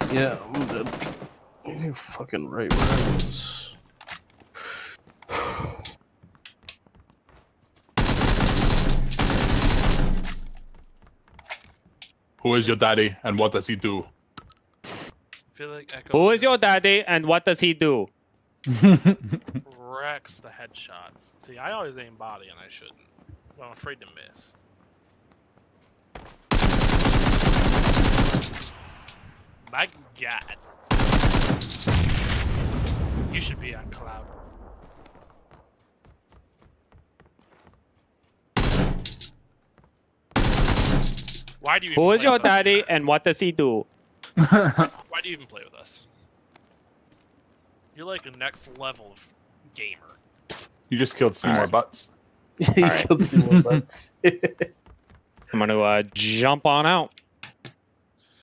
Yeah, I'm dead. You're fucking right where I was. Who is your daddy and what does he do? I feel like Echo. Who is your daddy and what does he do? Wrecks the headshots. See, I always aim body and I shouldn't. But I'm afraid to miss. My God. You should be on cloud. Why do you? Who is play your with us? daddy and what does he do? Why do you even play with us? You're like a next level of gamer. You just killed Seymour Alright. Butts. You killed Seymour Butts. I'm gonna jump on out.